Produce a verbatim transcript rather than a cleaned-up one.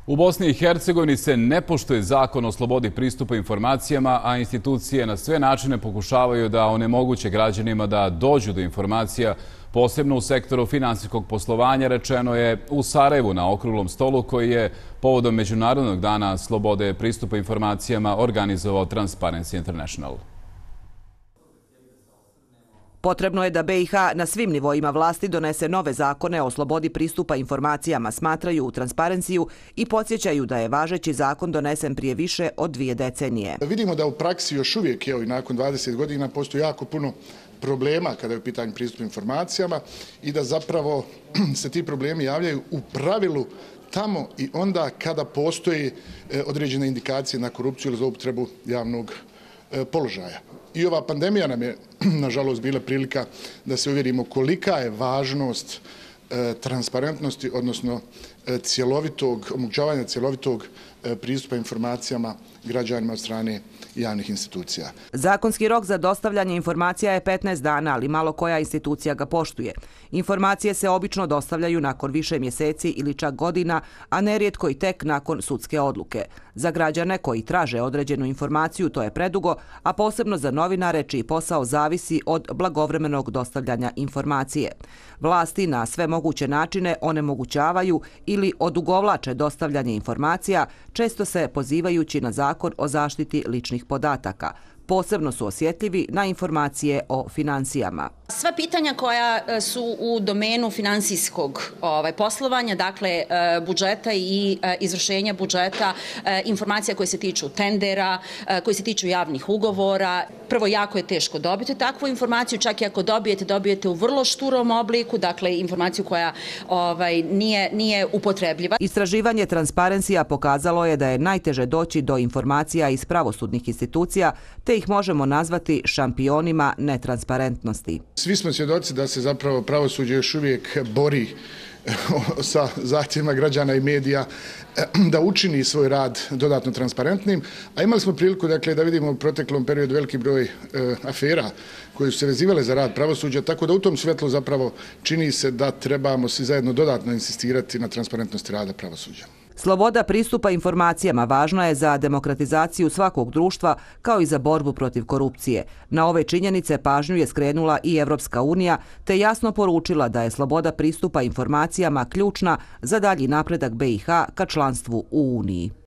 U Bosni i Hercegovini se ne poštuje zakon o slobodi pristupa informacijama, a institucije na sve načine pokušavaju da onemoguće građanima da dođu do informacija, posebno u sektoru finansijskog poslovanja, rečeno je u Sarajevu na okruglom stolu koji je povodom Međunarodnog dana slobode pristupa informacijama organizovao Transparency International. Potrebno je da B i H na svim nivoima vlasti donese nove zakone o slobodi pristupa informacijama, smatraju u Transparenciju i podsjećaju da je važeći zakon donesen prije više od dvije decenije. Vidimo da u praksi još uvijek, evo i nakon dvadeset godina, postoji jako puno problema kada je u pitanju pristupa informacijama i da zapravo se ti problemi javljaju u pravilu tamo i onda kada postoji određene indikacije na korupciju ili zloupotrebu javnog položaja. I ova pandemija nam je, nažalost, bila prilika da se uvjerimo kolika je važnost e, transparentnosti, odnosno e, cjelovitog, omogućavanja cjelovitog e, pristupa informacijama građanima od strane javnih institucija. Zakonski rok za dostavljanje informacija je petnaest dana, ali malo koja institucija ga poštuje. Informacije se obično dostavljaju nakon više mjeseci ili čak godina, a nerijetko i tek nakon sudske odluke. Za građane koji traže određenu informaciju to je predugo, a posebno za novinare čiji posao zavisi od blagovremenog dostavljanja informacije. Vlasti na sve moguće načine onemogućavaju ili odugovlače dostavljanje informacija, često se pozivajući na zakon o zaštiti ličnih podataka. Posebno su osjetljivi na informacije o financijama. Sva pitanja koja su u domenu finansijskog ovaj, poslovanja, dakle budžeta i izvršenja budžeta, informacija koje se tiču tendera, koje se tiču javnih ugovora. Prvo, jako je teško dobiti takvu informaciju, čak i ako dobijete, dobijete u vrlo šturom obliku, dakle informaciju koja ovaj, nije, nije upotrebljiva. Istraživanje Transparencija pokazalo je da je najteže doći do informacija iz pravosudnih institucija, te ih možemo nazvati šampionima netransparentnosti. Svi smo svjedoci da se zapravo pravosuđe još uvijek bori sa zahtjevima građana i medija da učini svoj rad dodatno transparentnim, a imali smo priliku dakle, da vidimo u proteklom periodu veliki broj e, afera koje su se vezivale za rad pravosuđa, tako da u tom svjetlu zapravo čini se da trebamo svi zajedno dodatno insistirati na transparentnosti rada pravosuđa. Sloboda pristupa informacijama važna je za demokratizaciju svakog društva kao i za borbu protiv korupcije. Na ove činjenice pažnju je skrenula i Evropska unija te jasno poručila da je sloboda pristupa informacijama ključna za dalji napredak B i H ka članstvu u Uniji.